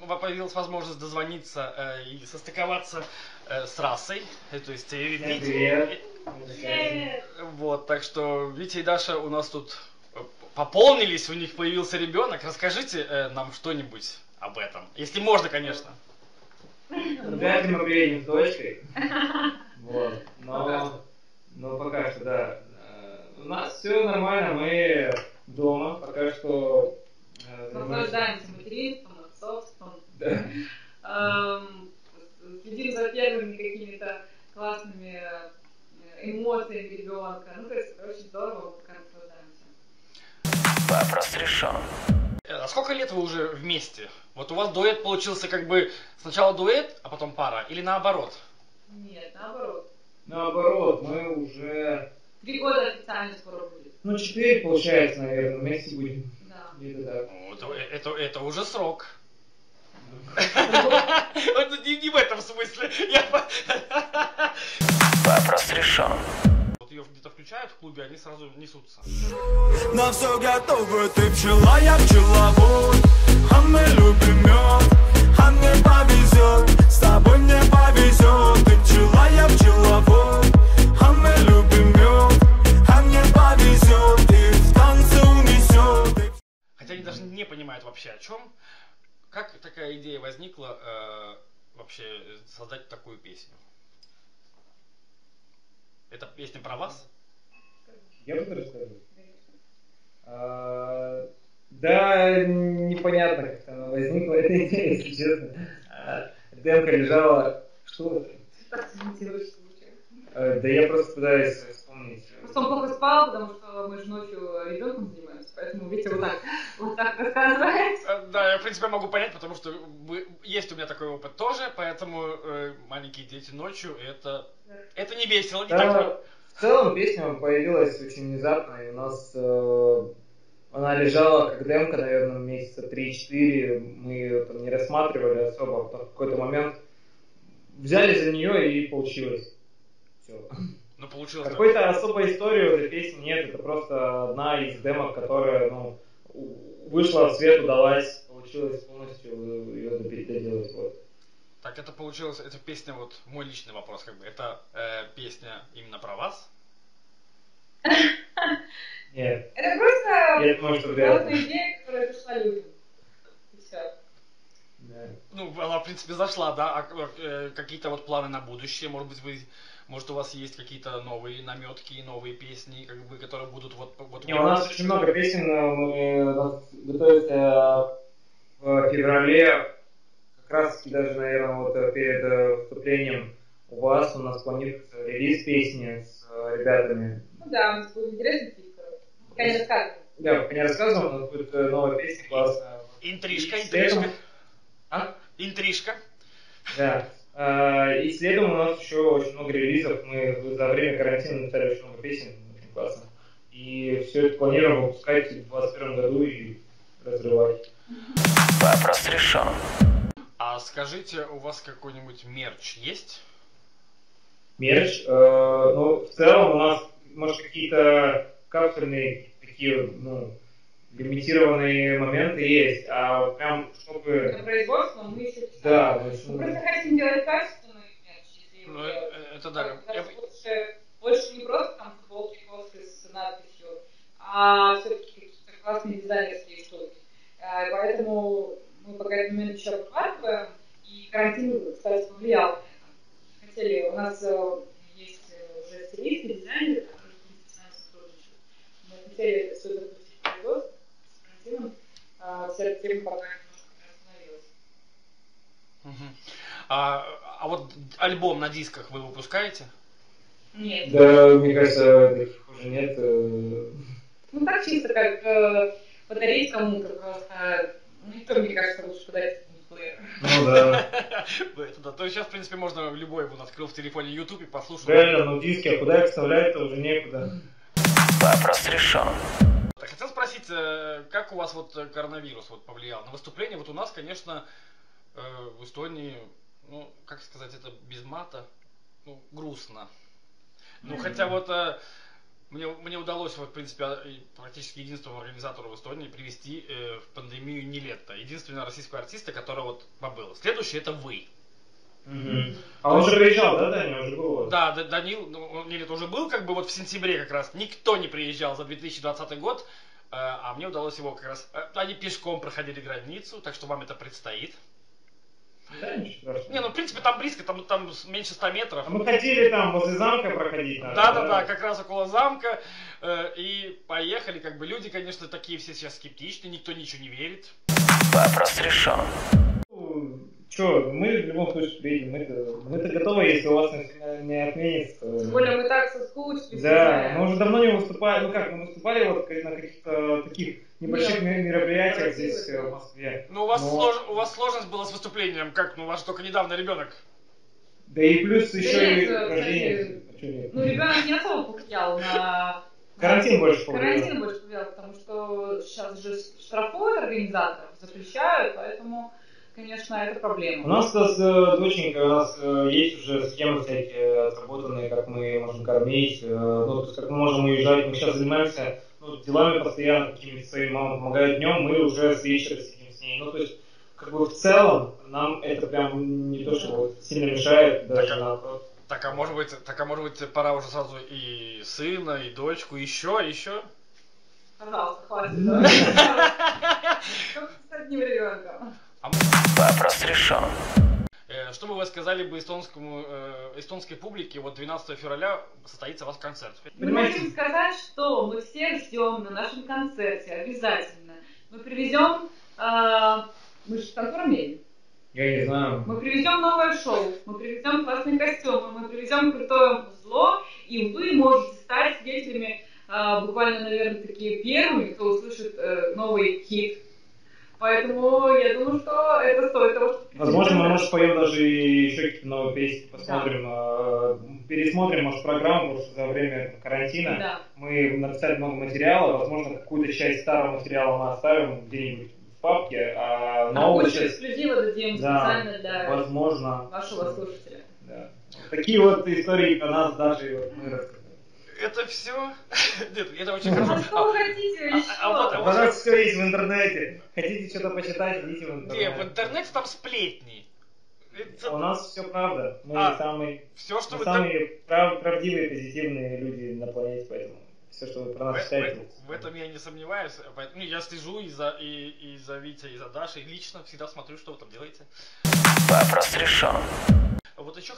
появилась возможность дозвониться и состыковаться с расой, то есть Витя. Вот, так что Витя и Даша у нас тут пополнились, у них появился ребенок. Расскажите нам что-нибудь об этом, если можно, конечно. Вряд ли мы приедем с дочкой. Вот. Но пока что, да. У нас все нормально, мы дома, пока что наслаждаемся материнством, отцовством. Да. Следим за первыми какими-то классными эмоциями ребенка. Ну, то есть очень здорово, пока наслаждаемся. Вопрос решен. А сколько лет вы уже вместе? Вот у вас дуэт получился как бы сначала дуэт, а потом пара, или наоборот? Нет, наоборот. Наоборот, мы уже... 3 года официально скоро будет. 4 получается, наверное, вместе будем. Да. Где-то так. Это уже срок. Не в этом смысле. Вопрос решен. Вот ее где-то включают в клубе, они сразу несутся. На все готово, ты пчела, я пчеловод. А мы любим мед, а мне повезет. С тобой мне повезет. Ты пчела, я пчеловод. А мы любим мед, а мне повезет. И в танце унесет. Хотя они даже не понимают вообще о чем. Как такая идея возникла вообще создать такую песню? Это песня про вас? Я буду рассказывать. Да, непонятно, как она возникла, эта идея, если честно. Демка лежала... Что это? Так сымитируешь случай. Да я просто пытаюсь вспомнить. Просто он плохо спал, потому что мы же ночью ребенком занимаемся, поэтому Витя вот так рассказывает. Да, я в принципе могу понять, потому что есть у меня такой опыт тоже, поэтому маленькие дети ночью это не весело, не так. В целом песня появилась очень внезапно, и у нас она лежала как демка, наверное, месяца 3-4, мы ее там не рассматривали особо, а потом в какой-то момент взяли за нее и получилось. Все. Ну, получилось. Какой-то особой истории у этой песни нет, это просто одна из демок, которая вышла в свет, удалась, получилось полностью ее доделать. Вот. Так, это получилось, эта песня, вот мой личный вопрос, как бы, это песня именно про вас? Нет. Это просто Я думаю, что вряд ли. идея, которая пришла людям. И все. Да. Ну, она, в принципе, зашла, да? А какие-то вот планы на будущее, может, у вас есть какие-то новые наметки, новые песни, как бы, которые будут вот... Не, у нас очень много песен, мы готовимся в феврале, как раз даже, наверное, вот перед вступлением у вас у нас планируется релиз песни с ребятами. Ну да, у нас будет интересный клип, пока не рассказываем. Да, пока не рассказывал, у нас будет новая песня, классная. Интрижка. А? Интрижка. Да. И следом у нас еще очень много релизов. Мы за время карантина написали очень много песен, очень классно. И все это планируем выпускать в 2021 году и разрывать. Вопрос решен. А скажите, у вас какой-нибудь мерч есть? Мерч? Ну, в целом у нас, может, какие-то капсульные такие, лимитированные моменты есть, а прям чтобы... На производство мы еще писали. Да, мы просто хотим делать качественный мерч. Это да. Больше не просто там футболки, кофты с надписью, а все-таки какие-то классные дизайнерские штуки. Поэтому мы пока этот момент еще обрабатываем, и карантин, кстати, повлиял. У нас есть уже стилисты, дизайнеры, которые с нами сотрудничают. Мы хотели все запустить в производство с карантином, вся эта тема пока немножко остановилась. А вот альбом на дисках вы выпускаете? Нет. Да, мне кажется, таких уже нет. Ну так чисто, как подарить кому-то просто. Никто, мне кажется, лучше подарить плеер. Ну да. Это да. То есть сейчас, в принципе, можно любой он открыл в телефоне YouTube и послушал. Реально, диски, а куда их вставлять-то уже некуда. Вопрос решен. Хотел спросить, как у вас вот коронавирус вот повлиял на выступление? Вот у нас, конечно, в Эстонии, как сказать это без мата, грустно. Хотя вот Мне удалось, вот, в принципе, практически единственному организатору в Эстонии привести в пандемию Нилетто. Единственного российского артиста, который вот побыл. Следующий это вы. А он уже приезжал, да, Даня? Уже был? Да, Данил, Нилетто уже был, как бы вот в сентябре как раз. Никто не приезжал за 2020 год. А мне удалось его как раз... Они пешком проходили границу, так что вам это предстоит. Да, ничего страшного. Не, ну в принципе там близко, там меньше 100 метров. А мы хотели там возле замка проходить. Да, как раз около замка. И поехали, как бы люди, конечно, такие все сейчас скептичны, никто ничего не верит. Вопрос решен. Че, мы в любом случае приедем, мы-то готовы, если у вас не отменится. Тем более мы так соскучились. Да, мы уже давно не выступали, мы выступали вот на каких-то таких небольших мероприятиях здесь в Москве. Ну у вас сложность была с выступлением, как, у вас только недавно ребенок. Да и плюс еще и рождение. Ну ребенок не особо повлиял на... Карантин больше повлиял. Карантин больше повлиял, потому что сейчас же штрафуют организаторов, запрещают, поэтому... Конечно, это проблема. У нас с доченькой, у нас есть уже схемы всякие отработанные, как мы можем кормить, то есть как мы можем уезжать. Мы сейчас занимаемся делами постоянно, какими-то своими мамы помогают днем, мы уже с вечера сидим с ней. То есть, как бы в целом, нам это прям не то, что вот сильно мешает, даже наоборот. Так а может быть, пора уже сразу и сына, и дочку, еще? Пожалуйста, хватит. Только с одним ребенком. Вопрос решен. Что бы вы сказали бы эстонской публике, вот 12 февраля состоится у вас концерт? Мы хотим сказать, что мы всех ждем на нашем концерте, обязательно. Мы привезем, мы же в контору едем. Я не знаю. Мы привезем новое шоу, мы привезем классные костюмы, мы привезем крутое музло, и вы можете стать свидетелями, буквально, наверное, такие первыми, кто услышит новый хит. Поэтому я думаю, что это стоит того, что... Возможно, мы, может, споем даже еще какие-то новые песни, посмотрим, пересмотрим, может, программу, потому что за время карантина мы написали много материала, возможно, какую-то часть старого материала мы оставим где-нибудь в папке, а новую часть... эксклюзива дадим специально для вашего слушателя. Да. Такие вот истории про нас даже мы рассказали. Это все? Нет, это очень хорошо. Что хотите еще? Пожалуйста, все есть в интернете. Хотите что-то почитать, идите в интернет. Нет, в интернете там сплетни. У нас все правда. Мы самые правдивые, позитивные люди на планете, поэтому все, что вы про нас читаете. В этом я не сомневаюсь. Поэтому я слежу и за Витей, и за Дашей. Лично всегда смотрю, что вы там делаете. Вопрос решен. Вот еще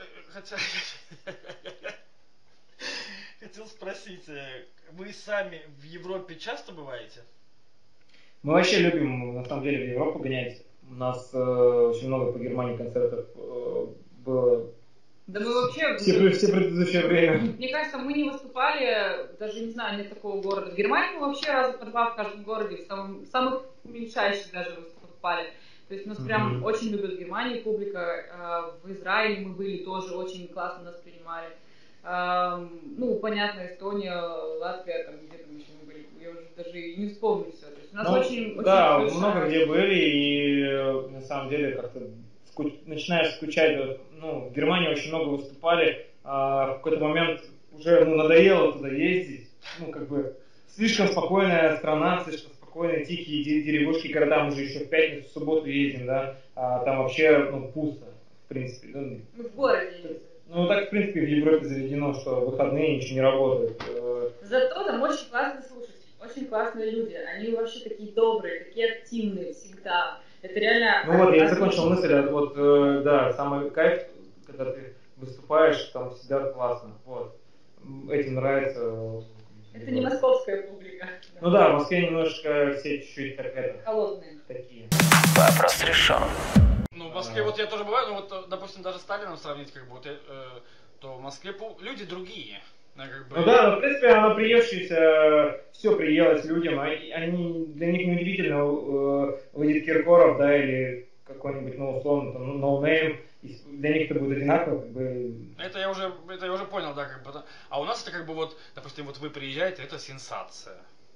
хотел спросить, вы сами в Европе часто бываете? Мы вообще любим, на самом деле, в Европу гонять. У нас очень много по Германии концертов было. Да мы вообще... Все предыдущее время. Мне кажется, мы не выступали, даже не знаю, нет такого города. В Германии мы вообще раза по два в каждом городе, в самых уменьшающих даже выступали. То есть нас прям очень любят в Германии публика. В Израиле мы были тоже, очень классно нас принимали. Понятно, Эстония, Латвия, там где там еще мы были, я уже даже и не вспомню все. То есть у нас очень большая... много где были, и на самом деле как-то начинаешь скучать. В Германии очень много выступали, а в какой-то момент уже надоело туда ездить. Слишком спокойная страна, слишком спокойные, тихие деревушки, города, мы же еще в пятницу, в субботу ездим, да, а там вообще пусто, в принципе. Мы в городе ездим. Так, в принципе, в Европе заведено, что в выходные ничего не работает. Зато там очень классные слушатели, очень классные люди. Они вообще такие добрые, такие активные всегда. Это реально... я закончил мысль, самый кайф, когда ты выступаешь, там всегда классно. Этим нравится... Это не московская публика. В Москве немножко все чуть-чуть холодные. Такие. Вопрос решен. В Москве я тоже бываю, допустим, даже с Сталином сравнить, то в Москве люди другие. в принципе, оно приевшееся, все приелось людям, для них неудивительно выйдет Киркоров, или какой-нибудь, условно, No Name, для них это будет одинаково, Это я уже понял, А у нас это допустим, вы приезжаете, это сенсация.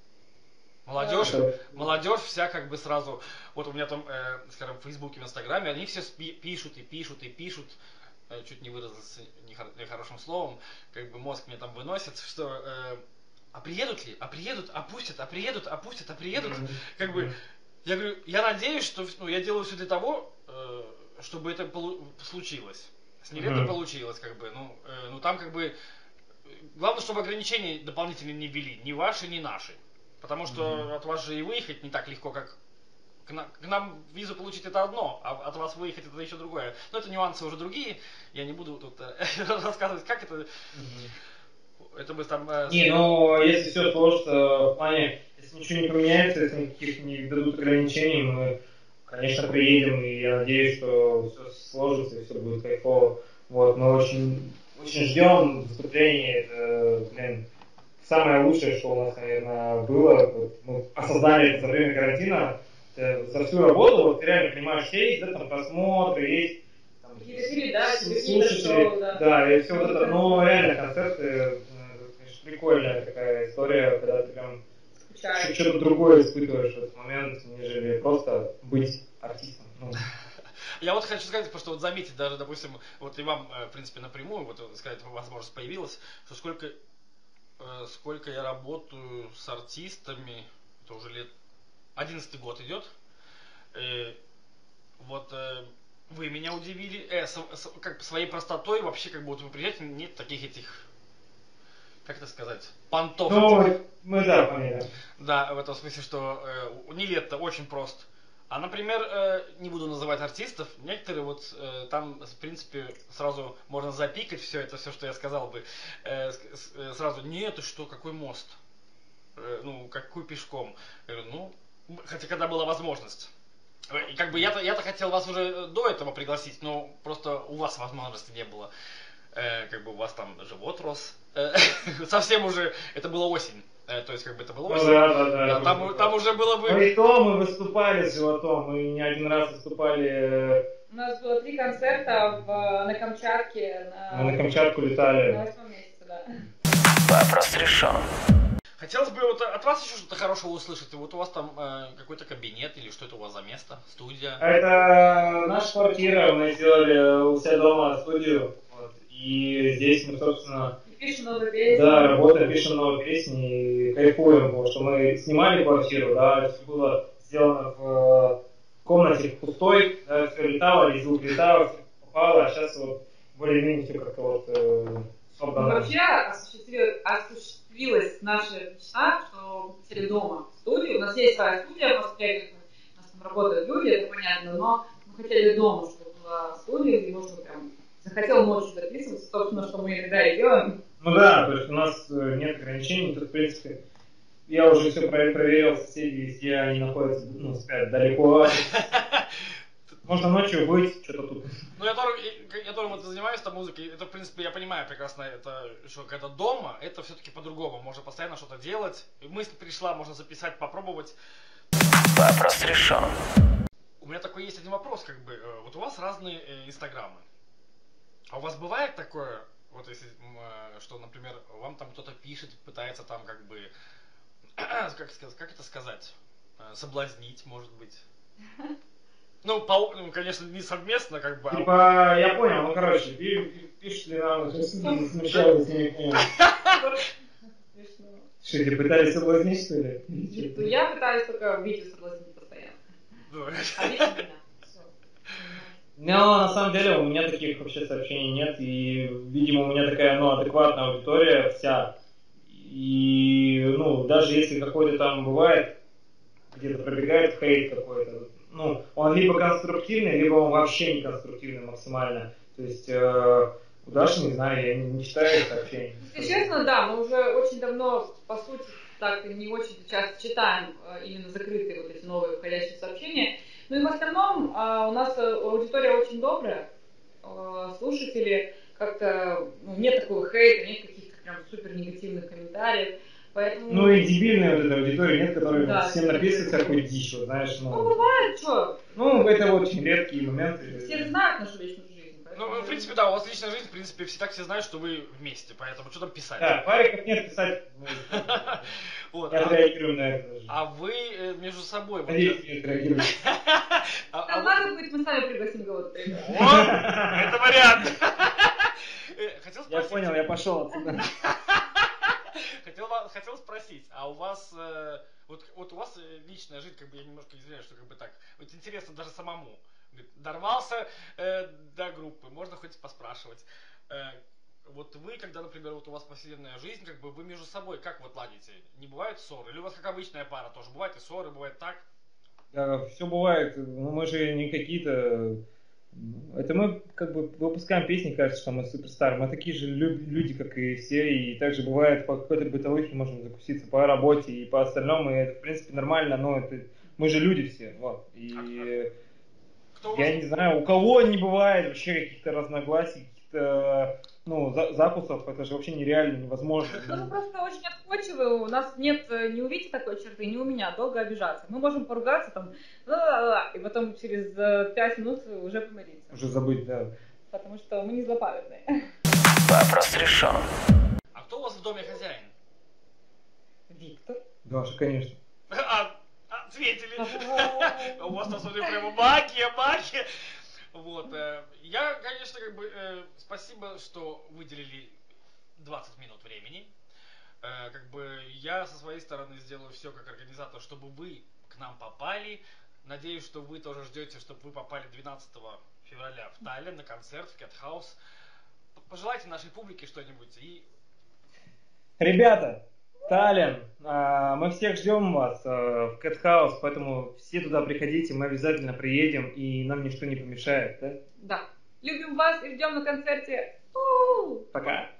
Молодежь вся сразу, у меня там, скажем, в Фейсбуке, в Инстаграме, они все пишут. чуть не выразился нехорошим словом, как бы мозг мне там выносит, что а приедут ли? А приедут, опустят, а приедут, опустят, а приедут. Как бы, я говорю, я надеюсь, что я делаю все для того, чтобы это случилось. С ней это получилось, как бы, ну там как бы, главное, чтобы ограничения дополнительные не ввели, ни ваши, ни наши. Потому что от вас же и выехать не так легко, как к нам визу получить это одно, а от вас выехать это еще другое. Но это нюансы уже другие, я не буду тут рассказывать, как это. Это бы там... Не, ну, если все сложится в плане, если ничего не поменяется, если никаких не дадут ограничений, мы, конечно, приедем, и я надеюсь, что все сложится и все будет кайфово. Вот, мы очень ждем выступления, это, самое лучшее, что у нас, наверное, было. Вот, мы осознали это за время карантина, за всю работу, вот ты реально понимаешь, есть, да, там просмотры, есть там, слушатели, да, и все вот это, но реально концерты, прикольная такая история, когда ты прям что-то другое испытываешь в этот момент, нежели просто быть артистом. Ну. Я вот хочу сказать, потому что вот заметить даже, допустим, вот и вам, в принципе, напрямую, вот сказать, возможность появилась, что сколько я работаю с артистами, это уже лет 11-й год идет, вот вы меня удивили, как своей простотой, вообще, как бы вот вы приезжаете, нет таких этих, как это сказать, понтов. Ну, мы да, поняли. Да, в этом смысле, что Нилетто очень прост. А, например, не буду называть артистов, некоторые вот там, в принципе, сразу можно запикать все, что я сказал бы. Сразу, нет, ты что, какой мост? Ну, какой пешком? Я говорю, ну, хотя когда была возможность. И как бы я-то хотел вас уже до этого пригласить, но просто у вас возможности не было. Как бы у вас там живот рос. Совсем уже, это была осень. То есть, как бы это было осень. Да. Там уже было бы... Ну и то мы выступали с животом, мы не один раз выступали... У нас было 3 концерта на Камчатке. Мы на Камчатку летали. На 8 месяце, да. Вопрос решен. Хотелось бы вот от вас еще что-то хорошего услышать. Вот у вас там какой-то кабинет или что это у вас за место? Студия? Это наша квартира, мы сделали у себя дома студию. Вот, и здесь мы, собственно... Пишем новые песни. Да, работаем, пишем новые песни и кайфуем, потому что мы снимали квартиру, да, все было сделано в комнате пустой, да, все летало, весь звук летал, все попало, а сейчас вот более-менее все как-то вот собрано. Вообще осуществилась наша мечта, что мы хотели дома студию. У нас есть своя студия в Москве, у нас там работают люди, это понятно, но мы хотели дома, чтобы была студия, где можно прям захотел ночью записываться, собственно, что мы иногда и делаем. Ну да, то есть у нас нет ограничений, тут, в принципе, я уже все проверил, соседи везде, они находятся, ну, спят далеко. Можно ночью быть, что-то тут. Ну, я тоже вот занимаюсь там музыкой, это, в принципе, я понимаю прекрасно, это, что когда дома, это все-таки по-другому, можно постоянно что-то делать, мысль пришла, можно записать, попробовать. Вопрос решен. У меня такой есть один вопрос, как бы, вот у вас разные инстаграмы, а у вас бывает такое, вот если, что, например, вам там кто-то пишет, пытается там как бы, как это сказать, соблазнить, может быть? Ну, конечно, не совместно, как бы. Типа, я понял, ну, короче, пишут ли нам, смущаются с ними. Что, ты пытались соблазнить, что ли? Я пытаюсь только Витю соблазнить постоянно. А Витя меня. Но на самом деле у меня таких вообще сообщений нет, и, видимо, у меня такая, ну, адекватная аудитория вся. И, ну, даже если какой-то там бывает, где-то пробегает хейт какой-то, ну, он либо конструктивный, либо он вообще не конструктивный максимально. То есть, у Даши, не знаю, я не читаю сообщений. Если честно, да, мы уже очень давно, по сути, так не очень часто читаем именно закрытые вот эти новые входящие сообщения. Ну и в остальном у нас аудитория очень добрая, слушатели как-то, ну, нет такого хейта, нет каких-то прям супер негативных комментариев. Поэтому... Ну и дебильная вот эта аудитория, нет, которая да, всем написывает всякую дичь, вот, знаешь, ну... Ну, бывает, что? Ну, это очень редкие моменты. Все знают нашу личную жизнь, поэтому... Ну, в принципе, да, у вас личная жизнь, в принципе, все знают, что вы вместе, поэтому что там писать? Да, париков нет, писать. Вот. Я отреагирую на это даже. А вы между собой... Надеюсь, не отреагируете. Там надо будет, мы сами пригласим кого-то. Вот, это вариант. Хотел Я спросить. понял, я пошел отсюда. Хотел спросить, а у вас... Вот у вас личная жизнь, как бы я немножко извиняюсь, что как бы так. Вот интересно даже самому. Дорвался до группы, можно хоть поспрашивать. Вот вы, когда, например, вот у вас повседневная жизнь, как бы вы между собой как вот ладите? Не бывают ссоры? Или у вас как обычная пара тоже? Бывают и ссоры, бывает так? Да, все бывает. Ну, мы же не какие-то... Это мы как бы выпускаем песни, кажется, что мы суперстар. Мы такие же люди, как и все. И также бывает по какой-то бытовухе можем закуситься по работе и по остальному. И это, в принципе, нормально, но это... мы же люди все. Вот. И я не знаю, у кого не бывает вообще каких-то разногласий, каких-то закусов. Это же вообще нереально, невозможно. Мы просто очень отходчивы, у нас нет, не увидите такой черты, не у меня, долго обижаться. Мы можем поругаться там, и потом через 5 минут уже помириться. Уже забыть, да. Потому что мы не злопамятные. Вопрос решен. А кто у вас в доме хозяин? Виктор. Даша, конечно. Ответили. У вас там, смотри, прямо магия. Вот. Я, конечно, как бы спасибо, что выделили 20 минут времени. Как бы я со своей стороны сделаю все как организатор, чтобы вы к нам попали. Надеюсь, что вы тоже ждете, чтобы вы попали 12 февраля в Таллин на концерт в Cat House. Пожелайте нашей публике что-нибудь и... Ребята, Таллин, мы всех ждем вас в Cat House, поэтому все туда приходите, мы обязательно приедем, и нам ничто не помешает, да? Да. Любим вас и ждем на концерте. Пока.